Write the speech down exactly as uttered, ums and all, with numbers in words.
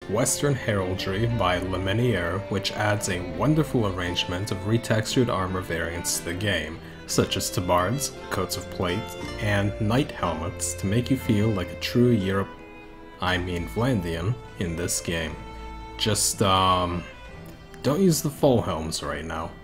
Western Heraldry by Lemanier, which adds a wonderful arrangement of retextured armor variants to the game, such as tabards, coats of plate, and knight helmets to make you feel like a true Europe, I mean Vlandian, in this game. Just, um, don't use the full helms right now.